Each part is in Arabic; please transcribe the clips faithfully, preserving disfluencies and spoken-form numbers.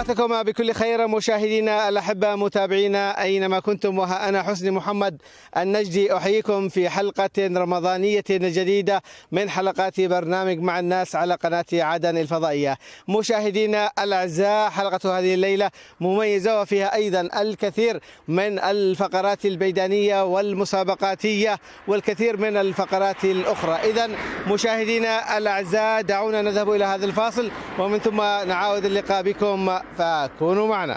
أوقاتكم بكل خير مشاهدينا الأحبة متابعينا أينما كنتم، وها أنا حسني محمد النجدي أحييكم في حلقة رمضانية جديدة من حلقات برنامج مع الناس على قناة عدن الفضائية. مشاهدينا الأعزاء، حلقة هذه الليلة مميزة وفيها أيضا الكثير من الفقرات البيدانية والمسابقاتية والكثير من الفقرات الأخرى. إذن مشاهدينا الأعزاء، دعونا نذهب إلى هذا الفاصل ومن ثم نعاود اللقاء بكم، فكونوا معنا.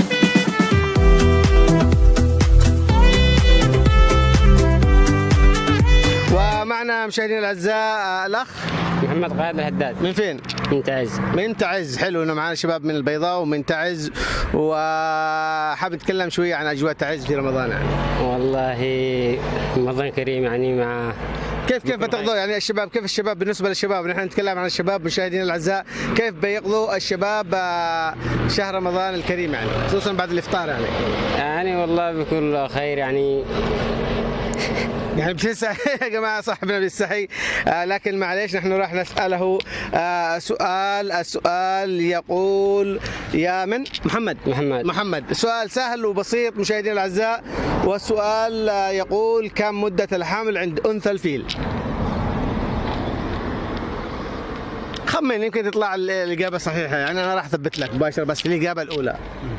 ومعنا مشاهدينا الاعزاء الاخ محمد قائد الهداد. من فين؟ من تعز. من تعز، حلو انه معنا شباب من البيضاء ومن تعز، وحاب نتكلم شويه عن اجواء تعز في رمضان. يعني والله رمضان كريم، يعني مع كيف كيف بتقضوا يعني الشباب؟ كيف الشباب بالنسبه للشباب؟ نحن نتكلم عن الشباب مشاهدينا الاعزاء، كيف بيقضوا الشباب شهر رمضان الكريم يعني خصوصا بعد الافطار؟ يعني يعني والله بكل خير يعني يعني بتستحي يا جماعه، صاحبنا بيستحي، آه لكن معليش نحن راح نساله آه سؤال. السؤال يقول يا من محمد محمد محمد سؤال سهل وبسيط مشاهدينا الاعزاء، والسؤال آه يقول كم مده الحمل عند انثى الفيل؟ خمن يمكن تطلع الاجابه صحيحه، يعني انا راح اثبت لك مباشره بس في الاجابه الاولى.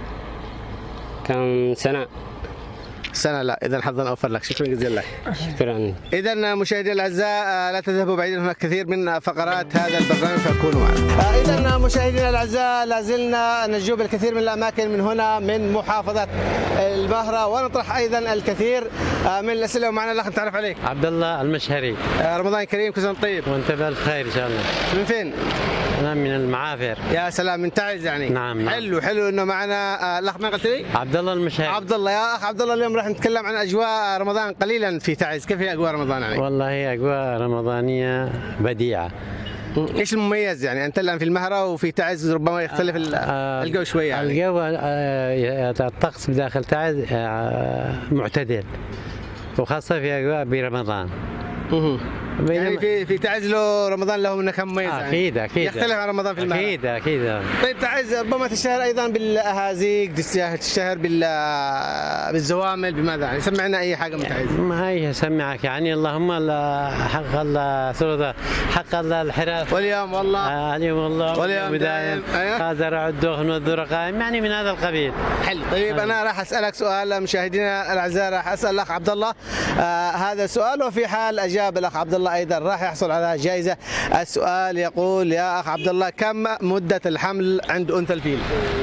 كم سنه؟ سنة لا، إذا حظا أوفر لك، شكرا جزيلا لك. شكرا. إذا مشاهدينا الأعزاء لا تذهبوا بعيدا، هناك كثير من فقرات هذا البرنامج فكونوا معنا. إذا مشاهدينا الأعزاء لا زلنا نجوب الكثير من الأماكن من هنا من محافظة المهرة، ونطرح أيضا الكثير من الأسئلة. ومعنا الأخ نتعرف عليك. عبد الله المشهري. رمضان كريم، كل سنة طيب. وأنت بالخير إن شاء الله. من فين؟ أنا من المعافر. يا سلام، من تعز يعني. نعم نعم. حلو حلو إنه معنا الأخ، ما قلت لي؟ عبد الله المشهري. عبد الله. يا أخ عبد الله، اليوم راح نتكلم عن أجواء رمضان قليلا في تعز. كيف هي أجواء رمضان يعني؟ والله أجواء رمضانية بديعة. ايش المميز يعني؟ انت الان في المهرة وفي تعز ربما يختلف آه الجو شويه يعني. الجو آه الطقس بداخل تعز آه معتدل، وخاصة في اجواء برمضان. اها يعني في في تعز له رمضان له نكهه مميزه. آه اكيد يعني. اكيد يختلف عن رمضان في المهرة. اكيد اكيد. طيب تعز ربما تشتهر ايضا بالاهازيج، تشتهر بال بالزوامل، بماذا يعني؟ سمعنا اي حاجه من تعز. ما هي سمعك يعني، اللهم حق الله سوده، حق الله الحراف واليوم والله آه اليوم والله واليوم دائم هذا رع الدخن والذر قائم، يعني من هذا القبيل. حلو. طيب آه. انا راح اسالك سؤال مشاهدينا الاعزاء، راح اسال الاخ عبد الله آه هذا السؤال، وفي حال اجاب الاخ عبد الله ايضا راح يحصل على جائزه. السؤال يقول يا اخ عبد الله، كم مده الحمل عند انثى الفيل؟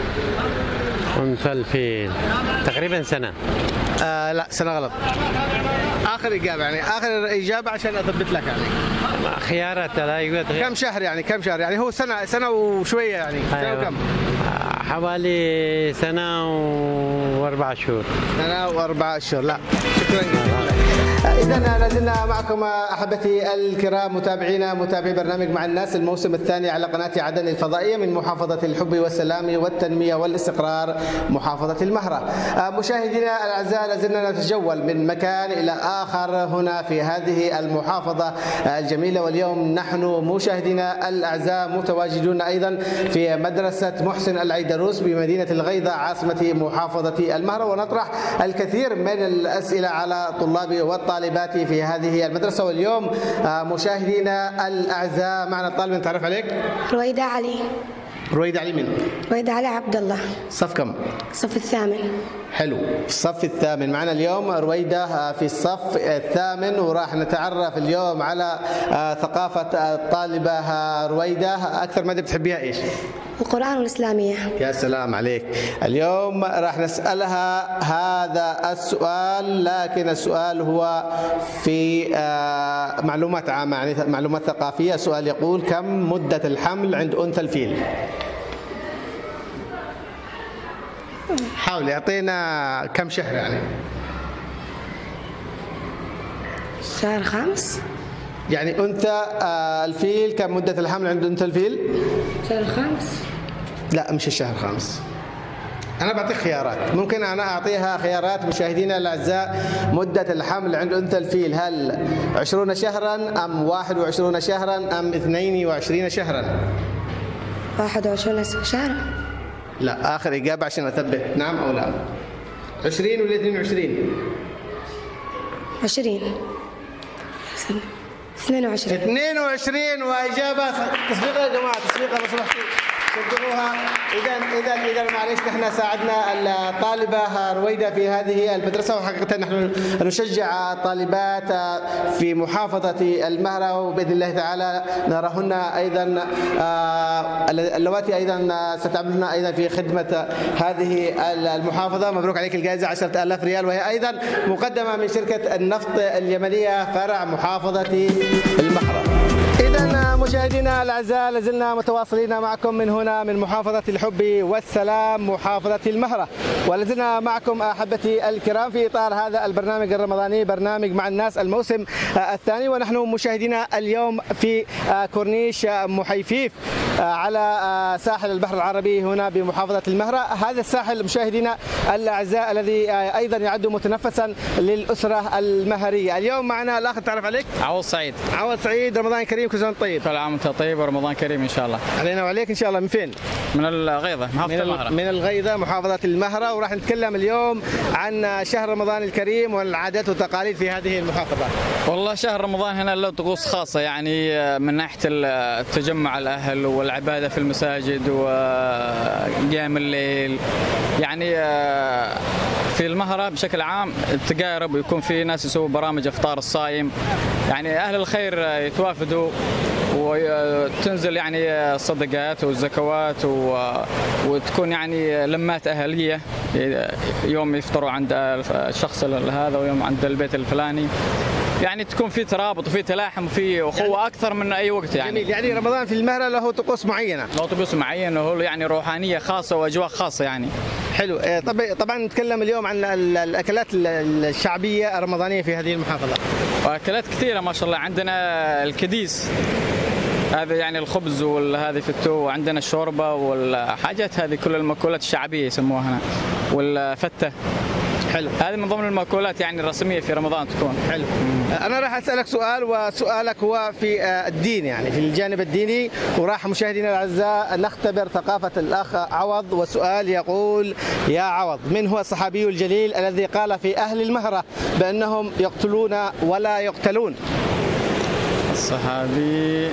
انثى الفيل تقريبا سنه. آه لا، سنه غلط. اخر اجابه يعني، اخر اجابه عشان اثبت لك يعني. خيارات لا. كم شهر يعني؟ كم شهر يعني؟ هو سنه سنه وشويه يعني. سنه أيوة. وكم؟ حوالي سنه واربع شهور. سنه واربع شهور. لا، شكرا جزيلا. إذا لازلنا معكم أحبتي الكرام متابعينا متابعي برنامج مع الناس الموسم الثاني على قناة عدن الفضائية من محافظة الحب والسلام والتنمية والاستقرار محافظة المهرة. مشاهدينا الأعزاء، لازلنا نتجول من مكان إلى آخر هنا في هذه المحافظة الجميلة، واليوم نحن مشاهدينا الأعزاء متواجدون أيضا في مدرسة محسن العيدروس بمدينة الغيضة عاصمة محافظة المهرة، ونطرح الكثير من الأسئلة على طلاب والطالبات في هذه المدرسة. واليوم مشاهدينا الأعزاء معنا الطالب، نتعرف عليك. رويدة علي. رويدة علي من؟ رويدة علي عبد الله. صف كم؟ الصف الثامن. حلو، الصف الثامن. معنا اليوم رويدة في الصف الثامن، وراح نتعرف اليوم على ثقافة الطالبة رويدة. أكثر مادة بتحبيها إيش؟ القرآن والإسلامية. يا سلام عليك. اليوم راح نسألها هذا السؤال، لكن السؤال هو في معلومات عامة يعني معلومات ثقافية. السؤال يقول كم مدة الحمل عند أنثى الفيل؟ حاول يعطينا كم شهر يعني. شهر خامس. يعني أنثى الفيل كم مدة الحمل عند أنثى الفيل؟ شهر الخامس. لا، مش الشهر الخامس. أنا بعطيك خيارات، ممكن أنا أعطيها خيارات مشاهدينا الأعزاء. مدة الحمل عند أنثى الفيل هل عشرون شهرا أم واحد وعشرون شهرا أم اثنين وعشرين شهرا؟ واحد وعشرين شهرا. لا، آخر إجابة عشان أثبت نعم أو لا. عشرين ولا اثنين وعشرين؟ عشرين. اثنين وعشرين. اثنين وعشرين وإجابة تصفيقها يا جماعة، تصفيقها لو سمحتوا صدقوها. إذا إذا إذا معليش نحن ساعدنا الطالبة رويدة في هذه المدرسة، وحقيقة نحن نشجع الطالبات في محافظة المهرة، وبإذن الله تعالى نراهن أيضا اللواتي أيضا ستعملن أيضا في خدمة هذه المحافظة. مبروك عليك الجائزة عشرة آلاف ريال، وهي أيضا مقدمة من شركة النفط اليمنية فرع محافظة المهرة. إذا مشاهدينا الأعزاء لازلنا متواصلين معكم من هنا من محافظة الحب والسلام محافظة المهرة، ولازلنا معكم أحبتي الكرام في إطار هذا البرنامج الرمضاني، برنامج مع الناس الموسم الثاني، ونحن مشاهدينا اليوم في كورنيش محيفيف على ساحل البحر العربي هنا بمحافظة المهرة. هذا الساحل مشاهدينا الأعزاء الذي أيضا يعد متنفسا للأسرة المهرية. اليوم معنا الأخ، تعرف عليك؟ عوض سعيد. عوض سعيد، رمضان كريم، كل سنة طيب. كل عام وانت طيب ورمضان كريم ان شاء الله. علينا وعليك ان شاء الله. من فين؟ من الغيضة، محافظة المهرة. من الغيضة محافظة المهرة، وراح نتكلم اليوم عن شهر رمضان الكريم والعادات والتقاليد في هذه المحافظة. والله شهر رمضان هنا له طقوس خاصة، يعني من ناحية التجمع الأهل والعبادة في المساجد وقيام الليل. يعني في المهرة بشكل عام التقارب، ويكون في ناس يسووا برامج افطار الصايم، يعني أهل الخير يتوافدوا وتنزل يعني الصدقات والزكوات، وتكون يعني لمات أهلية، يوم يفطروا عند الشخص هذا ويوم عند البيت الفلاني، يعني تكون في ترابط وفي تلاحم وفي أخوة يعني أكثر من أي وقت. يعني جميل. يعني رمضان في المهرة له طقوس معينة، له طقوس معينة، وهو يعني روحانية خاصة وأجواء خاصة يعني. حلو. طبعا نتكلم اليوم عن الأكلات الشعبية الرمضانية في هذه المحافظة. وأكلات كثيرة ما شاء الله. عندنا الكديس، هذا يعني الخبز والهذه في التو، وعندنا الشوربة والحاجات هذه كل المأكولات الشعبية يسموها هنا، والفتة. حلو. هذه من ضمن المأكولات يعني الرسمية في رمضان تكون. حلو. أنا راح أسألك سؤال، وسؤالك هو في الدين، يعني في الجانب الديني، وراح مشاهدينا الأعزاء نختبر ثقافة الأخ عوض. والسؤال يقول: يا عوض، من هو الصحابي الجليل الذي قال في أهل المهرة بأنهم يقتلون ولا يقتلون؟ الصحابي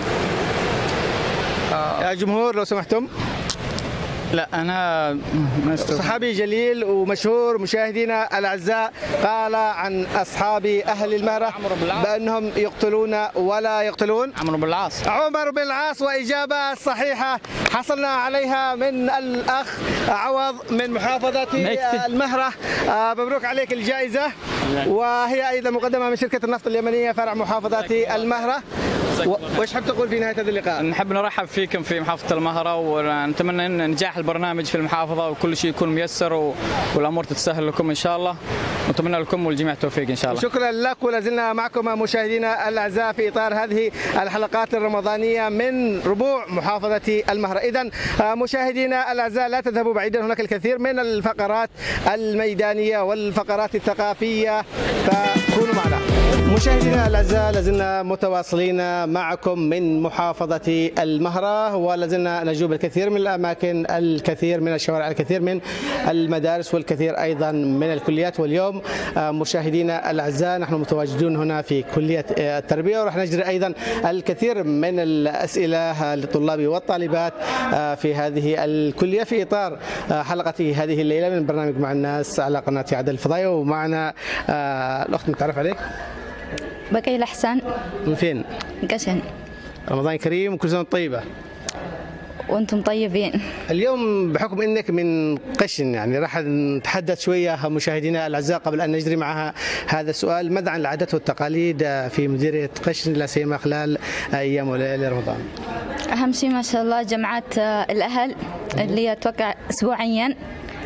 يا جمهور لو سمحتم. لا أنا صحابي جليل ومشهور مشاهدينا الأعزاء، قال عن أصحاب أهل المهرة بأنهم يقتلون ولا يقتلون. عمرو بن العاص. عمر بن العاص، وإجابة صحيحة حصلنا عليها من الأخ عوض من محافظة المهرة. مبروك عليك الجائزة، وهي أيضا مقدمة من شركة النفط اليمنية فرع محافظة المهرة. وإيش حاب تقول في نهاية هذا اللقاء؟ نحب نرحب فيكم في محافظة المهرة، ونتمنى أن نجاح البرنامج في المحافظة وكل شيء يكون ميسر والأمور تتسهل لكم إن شاء الله. نتمنى لكم والجميع التوفيق إن شاء الله. شكرا لك، ولازلنا معكم مشاهدينا الأعزاء في إطار هذه الحلقات الرمضانية من ربوع محافظة المهرة. إذن مشاهدينا الأعزاء لا تذهبوا بعيدا، هناك الكثير من الفقرات الميدانية والفقرات الثقافية، فكونوا معنا. مشاهدينا الأعزاء لازلنا متواصلين معكم من محافظة المهرة، ولازلنا نجوب الكثير من الأماكن، الكثير من الشوارع، الكثير من المدارس، والكثير أيضا من الكليات. واليوم مشاهدينا الأعزاء نحن متواجدون هنا في كلية التربية، وراح نجري أيضا الكثير من الأسئلة للطلاب والطالبات في هذه الكلية في إطار حلقة هذه الليلة من برنامج مع الناس على قناة عدن الفضائية. ومعنا الأخت، نتعرف عليك؟ بكيل حسن. من فين؟ قشن. رمضان كريم وكل سنة طيبة. وانتم طيبين. اليوم بحكم انك من قشن، يعني راح نتحدث شويه مشاهدينا الاعزاء قبل ان نجري معها هذا السؤال: ماذا عن العادات والتقاليد في مديريه قشن لا سيما خلال ايام وليالي رمضان؟ اهم شيء ما شاء الله جمعات الاهل اللي اتوقع اسبوعيا،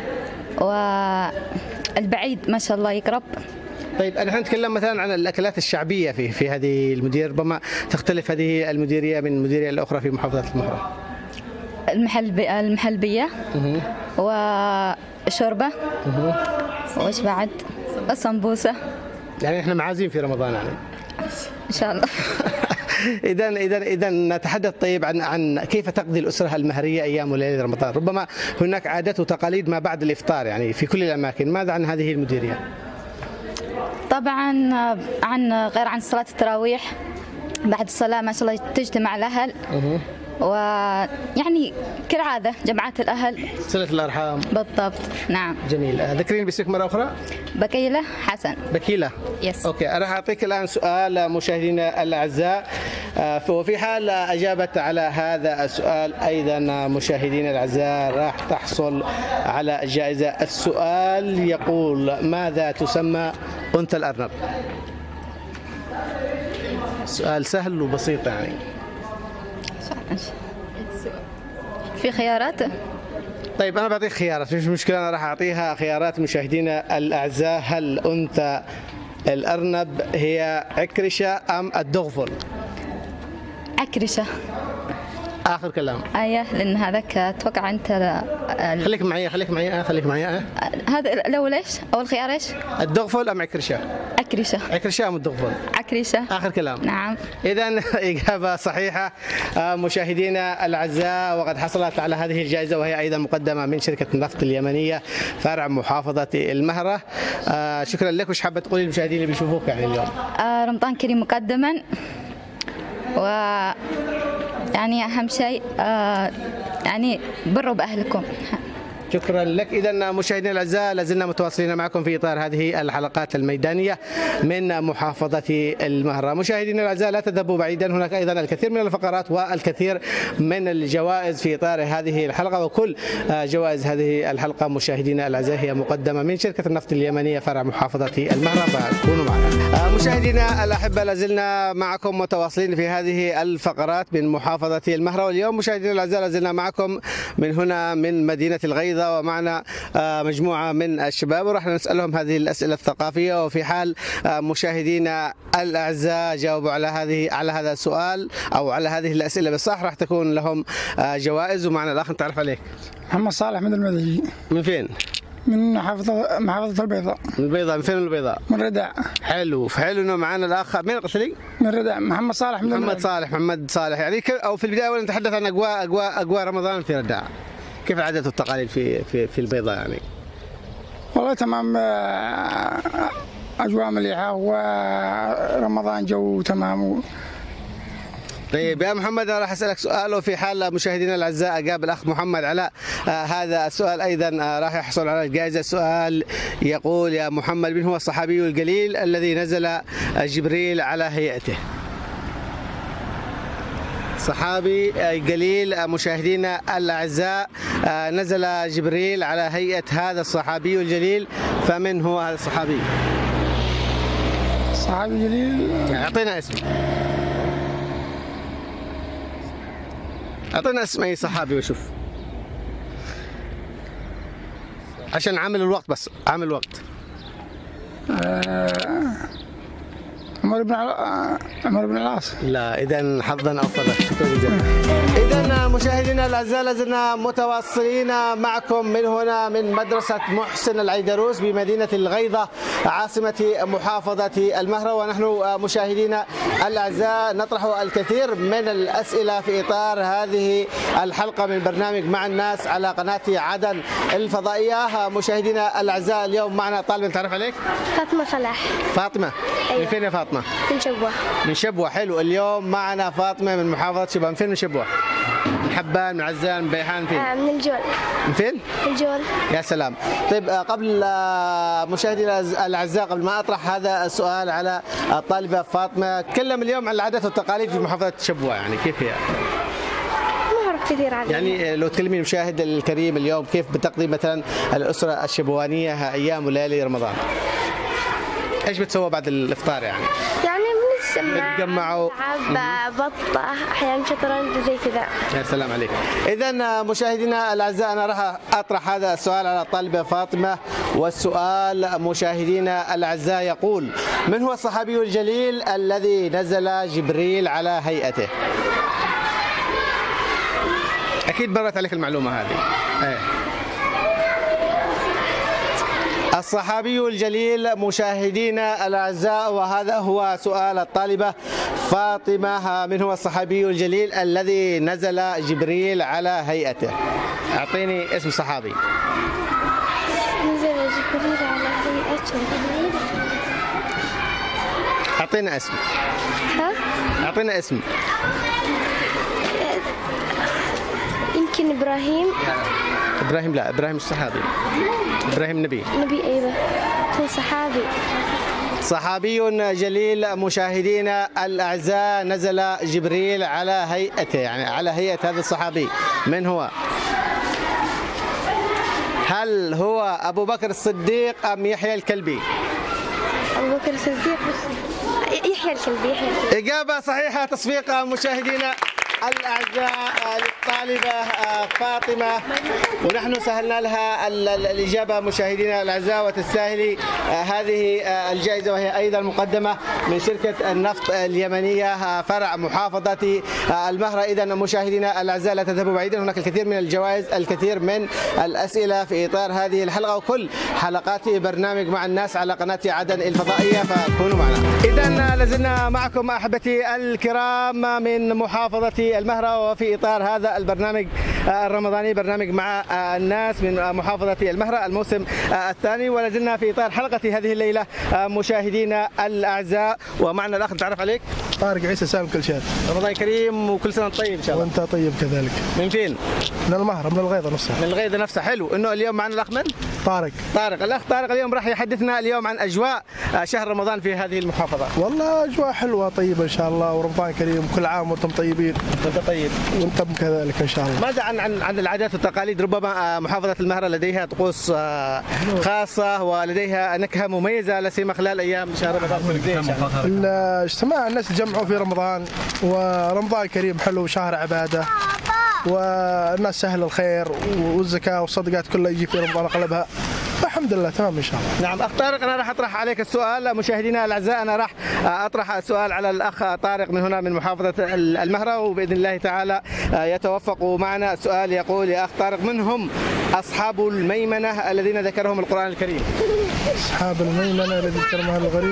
والبعيد ما شاء الله يقرب. طيب نحن نتكلم مثلا عن الاكلات الشعبيه في في هذه المديريه، ربما تختلف هذه المديريه من المديريه الاخرى في محافظه المهرة. المحل المحلبيه وشوربه وايش بعد؟ السمبوسه. يعني احنا معازيم في رمضان يعني ان شاء الله. اذا اذا اذا نتحدث طيب عن عن كيف تقضي الاسره المهريه ايام وليله رمضان. ربما هناك عادات وتقاليد ما بعد الافطار يعني في كل الاماكن، ماذا عن هذه المديريه؟ طبعا عن غير عن صلاة التراويح، بعد الصلاة ما شاء الله تجتمع الأهل ويعني كالعادة جمعات الأهل، صلة الأرحام. بالضبط نعم. جميل. ذكريني باسمك مرة أخرى. بكيلة حسن. بكيلة. يس. أوكي، راح أعطيك الآن سؤال مشاهدينا الأعزاء، وفي حال أجابت على هذا السؤال أيضا مشاهدينا الأعزاء راح تحصل على جائزة. السؤال يقول: ماذا تسمى أنثى الأرنب؟ سؤال سهل وبسيط يعني. في خيارات؟ طيب أنا بعطيك خيارات، مش مشكلة، أنا راح أعطيها خيارات مشاهدينا الأعزاء. هل أنثى الأرنب هي عكرشة أم الدغفل؟ عكرشة. آخر كلام. أيه، لأن هذاك أتوقع أنت ال... خليك معي خليك معي خليك معي أه. هذا الأول إيش؟ أول خيار إيش؟ الدغفل أم عكرشة؟ عكرشة. عكرشة أم الدغفل؟ عكرشة. آخر كلام. نعم. إذا إجابة صحيحة مشاهدينا الأعزاء، وقد حصلت على هذه الجائزة وهي أيضا مقدمة من شركة النفط اليمنية فرع محافظة المهرة. شكرا لك. وش حابة تقولي للمشاهدين اللي بيشوفوك يعني اليوم؟ رمضان كريم مقدما، و يعني أهم شيء يعني بروا بأهلكم. شكرا لك. إذا مشاهدينا الأعزاء لازلنا متواصلين معكم في إطار هذه الحلقات الميدانية من محافظة المهرة. مشاهدينا الأعزاء لا تذهبوا بعيدا، هناك أيضا الكثير من الفقرات والكثير من الجوائز في إطار هذه الحلقة، وكل جوائز هذه الحلقة مشاهدينا الأعزاء هي مقدمة من شركة النفط اليمنية فرع محافظة المهرة، فكونوا معنا. مشاهدينا الأحبة لازلنا معكم متواصلين في هذه الفقرات من محافظة المهرة، واليوم مشاهدينا الأعزاء لازلنا معكم من هنا من مدينة الغيضة، ومعنا مجموعة من الشباب وراح نسألهم هذه الأسئلة الثقافية. وفي حال مشاهدينا الأعزاء جاوبوا على هذه على هذا السؤال أو على هذه الأسئلة بالصح راح تكون لهم جوائز. ومعنا الأخ نتعرف عليك. محمد صالح من المدعي. من فين؟ من محافظة محافظة البيضاء. من البيضاء. من فين من البيضاء؟ من ردع. حلو حلو انه معنا الاخ مين قلت لي؟ من ردع. محمد صالح من محمد المدعي. صالح. محمد صالح يعني ك... او في البداية أولا نتحدث عن أجواء أجواء أجواء رمضان في ردع. كيف العادات والتقاليد في في في البيضاء يعني؟ والله تمام، أجواء مليحة ورمضان جو تمام. طيب يا محمد انا راح اسالك سؤال، وفي حال مشاهدينا الاعزاء اجاب الاخ محمد على آه هذا السؤال ايضا آه راح يحصل على الجائزه. السؤال يقول: يا محمد، من هو الصحابي الجليل الذي نزل جبريل على هيئته؟ صحابي جليل مشاهدينا الاعزاء نزل جبريل على هيئة هذا الصحابي الجليل، فمن هو هذا الصحابي؟ صحابي جليل اعطينا اسم. اعطينا اسم اي صحابي وشوف عشان عامل الوقت، بس عامل الوقت. عمر بن عمر بن العاص. لا، إذا حظا أوفر. شكرا جزيلا. إذا مشاهدينا الأعزاء لازلنا متواصلين معكم من هنا من مدرسة محسن العيدروس بمدينة الغيضة عاصمة محافظة المهرة، ونحن مشاهدينا الأعزاء نطرح الكثير من الأسئلة في إطار هذه الحلقة من برنامج مع الناس على قناة عدن الفضائية. مشاهدينا الأعزاء اليوم معنا طالب نتعرف عليك. فاطمة صلاح. فاطمة. أيوة. من فين يا فاطمة؟ من شبوة. من شبوة. حلو. اليوم معنا فاطمة من محافظة شبوة. من فين من شبوة؟ من حبان، من عزان، من بيحان، فين؟ آه من الجول. من فين؟ من الجول. يا سلام. طيب قبل مشاهدينا الأعزاء، قبل ما أطرح هذا السؤال على الطالبة فاطمة، تكلم اليوم عن العادات والتقاليد في محافظة شبوة، يعني كيف هي؟ ما أعرف كثير عنها. يعني لو تكلمي المشاهد الكريم اليوم كيف بتقضي مثلا الأسرة الشبوانية أيام وليالي رمضان؟ ايش بتسووا بعد الافطار يعني؟ يعني بنتجمع، بتجمعوا، نلعب بطة، احيانا شطرنج وزي كذا. يا سلام عليك. اذا مشاهدينا الاعزاء انا راح اطرح هذا السؤال على الطالبه فاطمه، والسؤال مشاهدينا الاعزاء يقول: من هو الصحابي الجليل الذي نزل جبريل على هيئته؟ اكيد مرت عليك المعلومه هذه. ايه. الصحابي الجليل مشاهدينا الأعزاء، وهذا هو سؤال الطالبة فاطمة، من هو الصحابي الجليل الذي نزل جبريل على هيئته؟ أعطيني اسم صحابي. نزل جبريل على هيئته. أعطينا اسم. ها؟ أعطينا اسم. يمكن إبراهيم. إبراهيم لا، إبراهيم مش صحابي. إبراهيم نبي. نبي أيوة. هو صحابي. صحابي جليل. مشاهدينا الأعزاء، نزل جبريل على هيئته، يعني على هيئة هذا الصحابي. من هو؟ هل هو أبو بكر الصديق أم يحيى الكلبي؟ أبو بكر الصديق. يحيى الكلبي. يحيى الكلبي. إجابة صحيحة. تصفيق مشاهدينا الأعزاء للطالبة فاطمة، ونحن سهلنا لها الإجابة مشاهدينا الأعزاء، وتستاهل هذه الجائزة، وهي أيضا مقدمة من شركة النفط اليمنية فرع محافظة المهرة. إذا مشاهدينا الأعزاء لا تذهبوا بعيدا، هناك الكثير من الجوائز، الكثير من الأسئلة في إطار هذه الحلقة وكل حلقات برنامج مع الناس على قناة عدن الفضائية، فكونوا معنا. إذا لازلنا معكم أحبتي الكرام من محافظة المهرة، وفي إطار هذا البرنامج الرمضاني، برنامج مع الناس من محافظة المهرة الموسم الثاني، ولازلنا في إطار حلقة هذه الليلة مشاهدينا الأعزاء. ومعنا الأخ، نتعرف عليك. طارق عيسى سالم كلشات. رمضان كريم وكل سنة طيب إن شاء الله. وأنت طيب كذلك. من فين؟ من المهرة، من الغيضة نفسها. من الغيضة نفسها. حلو إنه اليوم معنا الأخ من؟ طارق. طارق. الأخ طارق اليوم راح يحدثنا اليوم عن أجواء شهر رمضان في هذه المحافظة. والله أجواء حلوة طيبة إن شاء الله، ورمضان كريم، كل عام وأنتم طيبين. وأنت طيب. وأنتم كذلك إن شاء الله. ماذا عن عن عن العادات والتقاليد؟ ربما محافظة المهرة لديها طقوس خاصة ولديها نكهة مميزة، لا سيما خلال أيام شهر رمضان. اجتماع الناس تجمعوا في رمضان، ورمضان كريم حلو، شهر عبادة، والناس سهل الخير، والزكاة والصدقات كلها يجي في رمضان أغلبها. الحمد لله تمام ان شاء الله. نعم اخ طارق، انا راح اطرح عليك السؤال. مشاهدينا الاعزاء، انا راح اطرح السؤال على الاخ طارق من هنا من محافظه المهره، وباذن الله تعالى يتوفق معنا. السؤال يقول: يا اخ طارق، من هم اصحاب الميمنه الذين ذكرهم القران الكريم؟ اصحاب الميمنه الذين ذكرهم الغريب.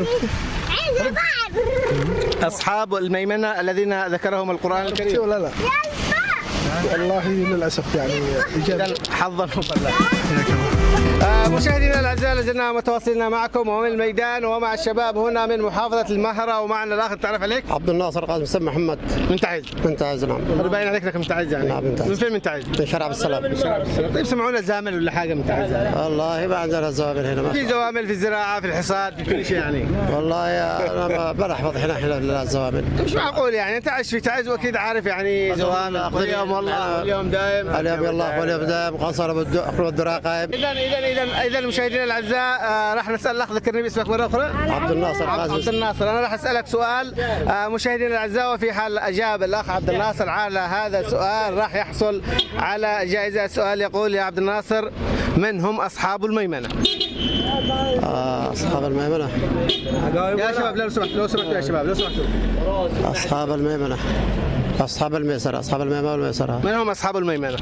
اصحاب الميمنه الذين ذكرهم القران الكريم. ولا لا؟ والله للاسف يعني اجابه حظا وفضلا. آه مشاهدينا الاعزاء، لازلنا متواصلين معكم ومن الميدان ومع الشباب هنا من محافظه المهره، ومعنا الاخ، تعرف عليك؟ عبد الناصر قاسم سم محمد. من تعز. من تعز نعم. باين عليك انك من تعز يعني. نعم من تعز. من فين من تعز؟ من شارع السلام. من شارع السلام. طيب سمعونا زامل ولا حاجه من تعز يعني؟ والله ما عندنا زوامل هنا. في زوامل في الزراعه، في الحصاد، في كل شيء يعني. والله انا ما نحفظ هنا احنا الزوامل. مش معقول يعني، انت عايش في تعز واكيد عارف يعني زوامل. اليوم والله واليوم دايم. اليوم يلا واليوم دايم، قصر والدراء قائم. اذا اذا اذا اذا مشاهدينا الاعزاء، آه راح نسال الاخ، ذكرني باسمك مره اخرى. عبد الناصر. عبد الناصر. انا راح اسالك سؤال آه مشاهدينا الاعزاء، وفي حال اجاب الاخ عبد الناصر على هذا السؤال راح يحصل على جائزه. السؤال يقول: يا عبد الناصر، من هم اصحاب الميمنه؟ آه اصحاب الميمنه. يا شباب لو سمحتوا لو سمحتوا يا شباب لو سمحتوا. اصحاب الميمنه. اصحاب الميسره. اصحاب الميمنه والميسره. من هم اصحاب الميمنه؟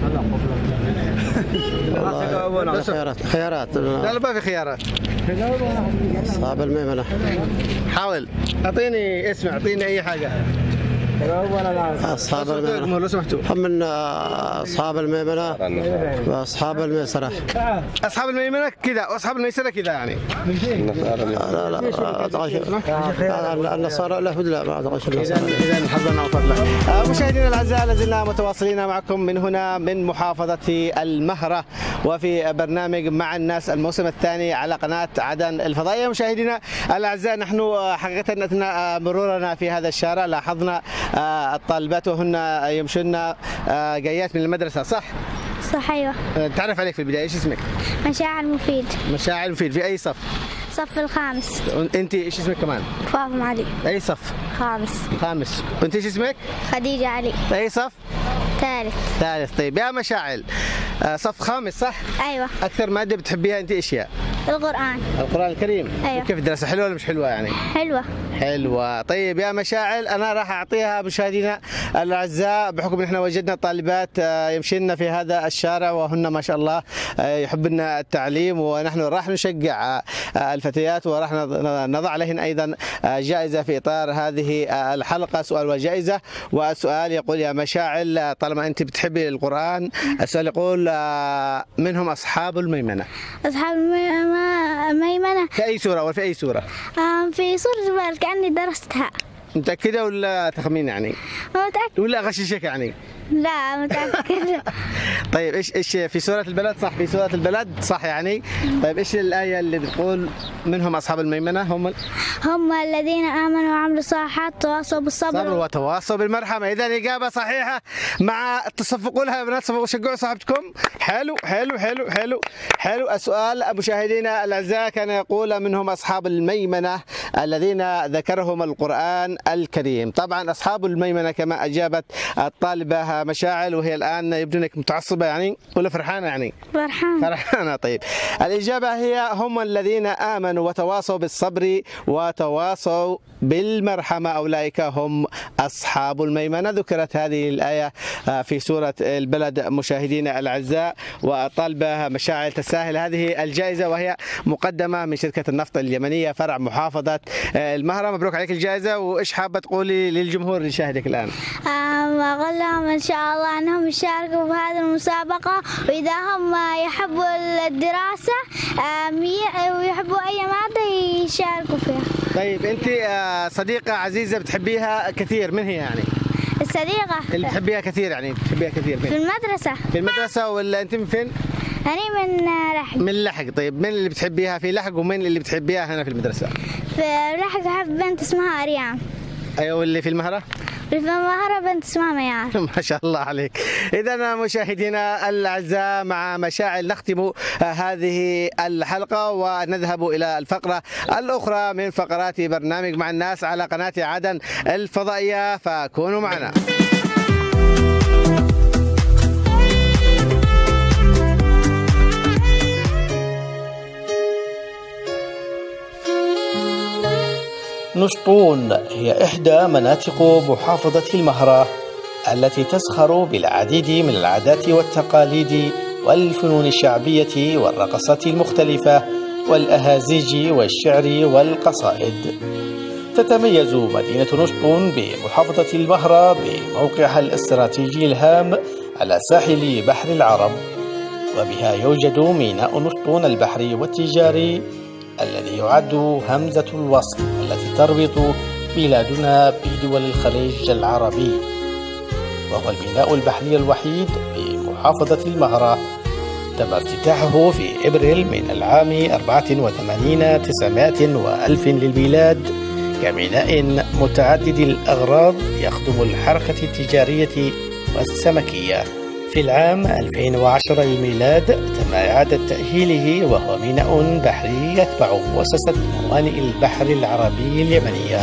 خيارات. خيارات. لا ما في خيارات. اصحاب الميمنه. حاول اعطيني اسم، اعطيني اي حاجه. اصحاب الميمنه لو سمحتوا. هم من اصحاب الميمنه واصحاب الميسره. اصحاب الميمنه كذا واصحاب الميسره كذا يعني. لا لا النصارى لا لا ما اعتقدش. اذا اذا حظا وفضلا. مشاهدينا الاعزاء، لازلنا متواصلين معكم من هنا من محافظه المهره، وفي برنامج مع الناس الموسم الثاني على قناه عدن الفضائيه. مشاهدينا الاعزاء، نحن حقيقه اثناء مرورنا في هذا الشارع لاحظنا الطالبات وهن يمشون جايات من المدرسه، صح؟ صح ايوه. تعرف عليك في البدايه، ايش اسمك؟ مشاعر مفيد. مشاعر مفيد. في اي صف؟ صف الخامس. انت ايش اسمك كمان؟ فاطمة علي. اي صف؟ خامس. خامس. وانت ايش اسمك؟ خديجة علي. اي صف؟ ثالث. ثالث. طيب يا مشاعل، صف خامس صح؟ ايوه. اكثر ماده بتحبيها انت ايش هي؟ القرآن. القرآن الكريم؟ أيوه. كيف الدراسة حلوة ولا مش حلوة يعني؟ حلوة. حلوة. طيب يا مشاعل، أنا راح أعطيها مشاهدينا الأعزاء بحكم أن احنا وجدنا طالبات يمشين في هذا الشارع وهن ما شاء الله يحبن التعليم، ونحن راح نشجع الفتيات وراح نضع لهن أيضا جائزة في إطار هذه الحلقة، سؤال وجائزة. والسؤال يقول يا مشاعل، طالما أنت بتحبي القرآن، السؤال يقول منهم أصحاب الميمنة؟ أصحاب الميمنة في أي سورة وفي أي سورة؟ في سورة البلد، كأني درستها. متأكدة ولا تخمين يعني؟ متأكدة. ولا أغششك يعني؟ لا متأكدة. طيب ايش ايش في سورة البلد؟ صح، في سورة البلد صح يعني. طيب ايش الآية اللي بتقول منهم أصحاب الميمنة؟ هم هم الذين آمنوا وعملوا الصالحات وتواصوا بالصبر وتواصوا بالمرحمة. إذا إجابة صحيحة مع تصفقوا لها يا بنات، صفقوا شجعوا صاحبتكم. حلو حلو حلو حلو حلو. السؤال مشاهدينا الأعزاء كان يقول منهم أصحاب الميمنة الذين ذكرهم القرآن الكريم. طبعا أصحاب الميمنة كما أجابت الطالبة مشاعل، وهي الآن يبدو انك متعصبة يعني ولا فرحانة يعني؟ فرحانة. فرحانة. طيب الإجابة هي هم الذين آمنوا وتواصوا بالصبر وتواصوا بالمرحمة، أولئك هم أصحاب الميمنة. ذكرت هذه الآية في سورة البلد مشاهدينا الأعزاء، والطالبة مشاعل تستاهل هذه الجائزة، وهي مقدمة من شركة النفط اليمنية فرع محافظة المهرة. مبروك عليك الجائزة. وإيش حابة تقولي للجمهور اللي يشاهدك الآن؟ أقول لهم إن شاء الله أنهم يشاركوا بهذه المسابقة، وإذا هم يحبوا الدراسة ويحبوا أي مادة يشاركوا فيها. طيب أنت صديقة عزيزة بتحبيها كثير، من هي يعني؟ الصديقة اللي بتحبيها كثير يعني بتحبيها كثير فين؟ في المدرسة. في المدرسة. ولا أنت من فين؟ أنا من لحق. من لحق. طيب من اللي بتحبيها في لحق ومن اللي بتحبيها هنا في المدرسة؟ في لحق أحب بنت اسمها أريان. أيوة. واللي في المهرة؟ في المهرة بنت اسمها ميار. ما شاء الله عليك. إذا مشاهدينا الأعزاء مع مشاعل نختم هذه الحلقة ونذهب إلى الفقرة الأخرى من فقرات برنامج مع الناس على قناة عدن الفضائية، فكونوا معنا. نشطون هي إحدى مناطق محافظة المهرة التي تزخر بالعديد من العادات والتقاليد والفنون الشعبية والرقصات المختلفة والأهازيج والشعر والقصائد. تتميز مدينة نشطون بمحافظة المهرة بموقعها الاستراتيجي الهام على ساحل بحر العرب، وبها يوجد ميناء نشطون البحري والتجاري الذي يعد همزة الوصل التي تربط بلادنا بدول الخليج العربي، وهو الميناء البحري الوحيد بمحافظة المهرة. تم افتتاحه في إبريل من العام أربعة وثمانين تسعمائة وألف للميلاد كميناء متعدد الأغراض يخدم الحركة التجارية والسمكية. في العام ألفين وعشرة للميلاد تم إعادة تأهيله، وهو ميناء بحري يتبع مؤسسة موانئ البحر العربي اليمنية.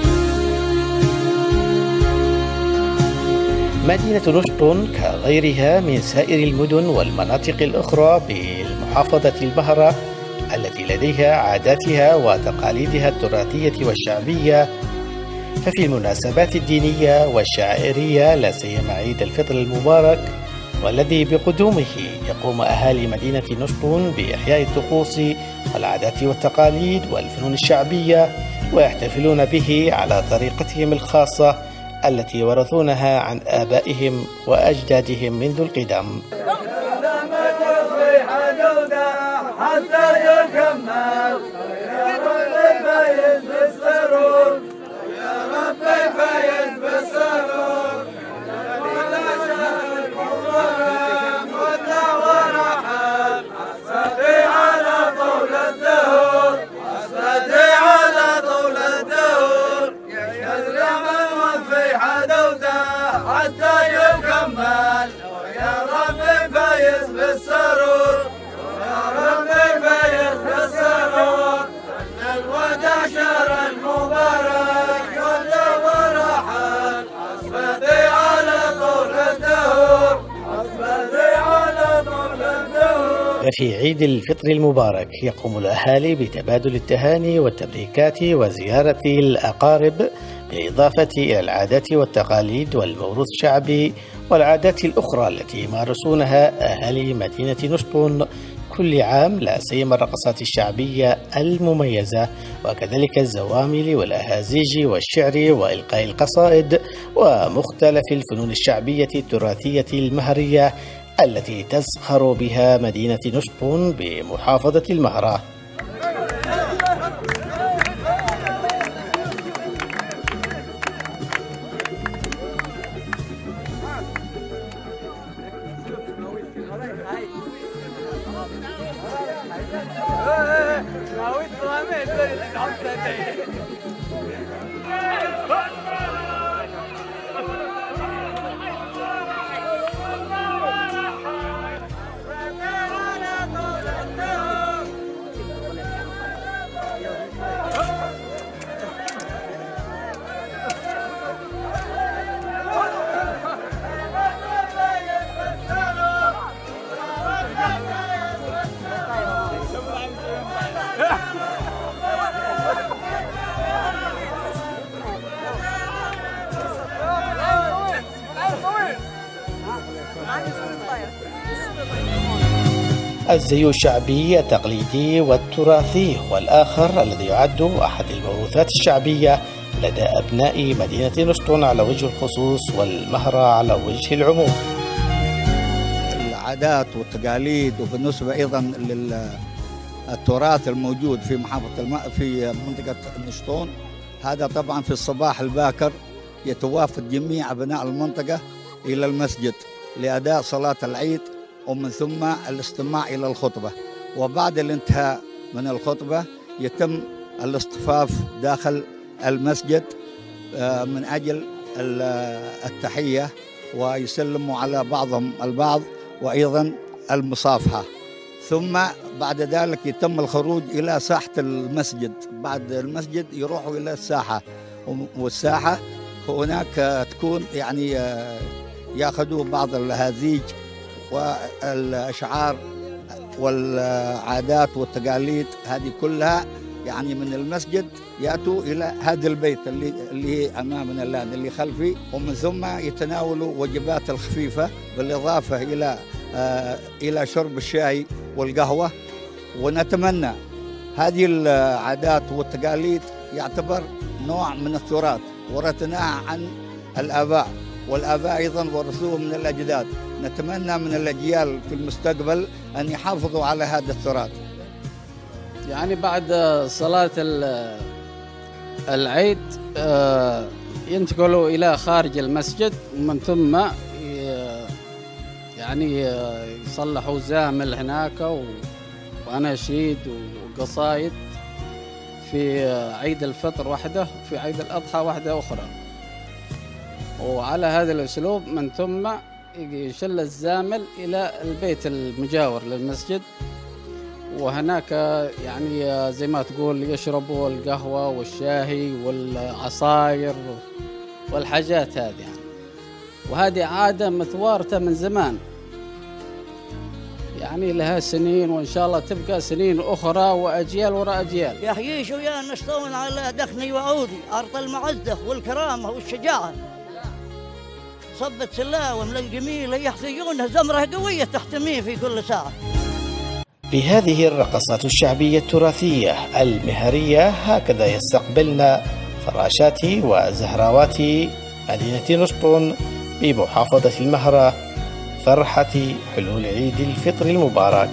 مدينة نشطون كغيرها من سائر المدن والمناطق الأخرى بالمحافظة المهرة التي لديها عاداتها وتقاليدها التراثية والشعبية، ففي المناسبات الدينية والشعائرية لا سيما عيد الفطر المبارك والذي بقدومه يقوم أهالي مدينة نشطون بإحياء الطقوس والعادات والتقاليد والفنون الشعبية، ويحتفلون به على طريقتهم الخاصة التي ورثونها عن آبائهم وأجدادهم منذ القدم. على طول الدهور وفي عيد الفطر المبارك يقوم الأهالي بتبادل التهاني والتبريكات وزيارة الأقارب، بالإضافة إلى العادات والتقاليد والموروث الشعبي والعادات الأخرى التي يمارسونها أهالي مدينة نشطون كل عام، لا سيما الرقصات الشعبية المميزة، وكذلك الزوامل والأهازيج والشعر وإلقاء القصائد ومختلف الفنون الشعبية التراثية المهرية التي تزخر بها مدينة نشطون بمحافظة المهرة. الزي الشعبي التقليدي والتراثي هو الآخر الذي يعد أحد الموروثات الشعبية لدى أبناء مدينة نشطون على وجه الخصوص والمهرة على وجه العموم. العادات والتقاليد وبالنسبة أيضا للتراث الموجود في محافظة الم... في منطقة نشطون، هذا طبعا في الصباح الباكر يتوافد جميع أبناء المنطقة إلى المسجد لأداء صلاة العيد، ومن ثم الاستماع إلى الخطبة، وبعد الانتهاء من الخطبة يتم الاصطفاف داخل المسجد من أجل التحية ويسلموا على بعضهم البعض وأيضا المصافحة، ثم بعد ذلك يتم الخروج إلى ساحة المسجد. بعد المسجد يروحوا إلى الساحة، والساحة هناك تكون يعني يأخذوا بعض الهزيج والأشعار والعادات والتقاليد هذه كلها يعني من المسجد يأتوا إلى هذا البيت اللي اللي أمامنا الآن اللي خلفي، ومن ثم يتناولوا وجبات الخفيفة بالإضافة إلى آه إلى شرب الشاي والقهوة. ونتمنى هذه العادات والتقاليد يعتبر نوع من التراث ورثناه عن الآباء، والآباء أيضا ورثوه من الأجداد. نتمنى من الأجيال في المستقبل أن يحافظوا على هذا التراث. يعني بعد صلاة العيد ينتقلوا إلى خارج المسجد، ومن ثم يعني يصلحوا زامل هناك وأناشيد وقصايد في عيد الفطر وحده، في عيد الأضحى وحده أخرى. وعلى هذا الأسلوب من ثم يشل الزامل إلى البيت المجاور للمسجد، وهناك يعني زي ما تقول يشربوا القهوة والشاهي والعصاير والحاجات هذه يعني. وهذه عادة متوارثة من زمان يعني لها سنين، وإن شاء الله تبقى سنين أخرى وأجيال وراء أجيال. يحييش ويا نشطون على دخني وعودي، أرض المعزة والكرامة والشجاعة، صبت سلاوم للجميلة يحصيونها زمرة قوية تحتميه في كل ساعة. بهذه الرقصات الشعبية التراثية المهرية هكذا يستقبلنا فراشات وزهراوات مدينة نشطون بمحافظة المهرة فرحة حلول عيد الفطر المبارك.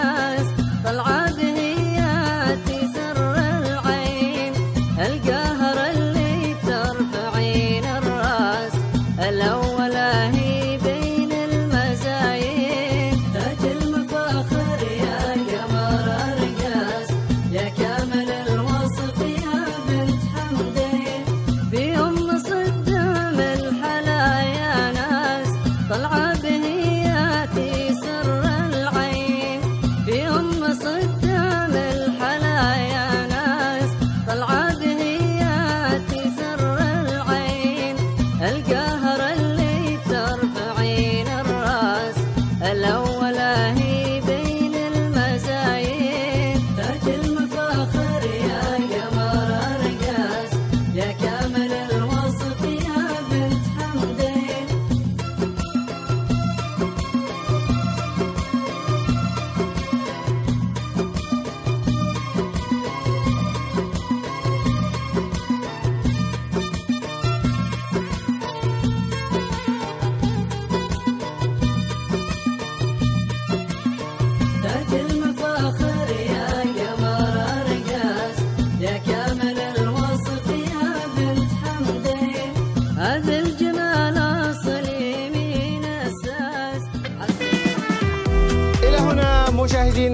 القاها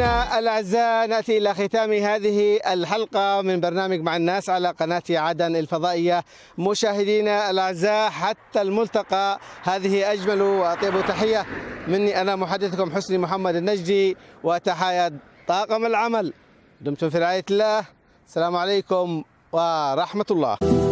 مشاهدينا الأعزاء، نأتي إلى ختام هذه الحلقة من برنامج مع الناس على قناة عدن الفضائية. مشاهدينا الأعزاء، حتى الملتقى، هذه أجمل وأطيب تحية مني أنا محدثكم حسني محمد النجدي، وتحايا طاقم العمل. دمتم في رعاية الله. السلام عليكم ورحمة الله.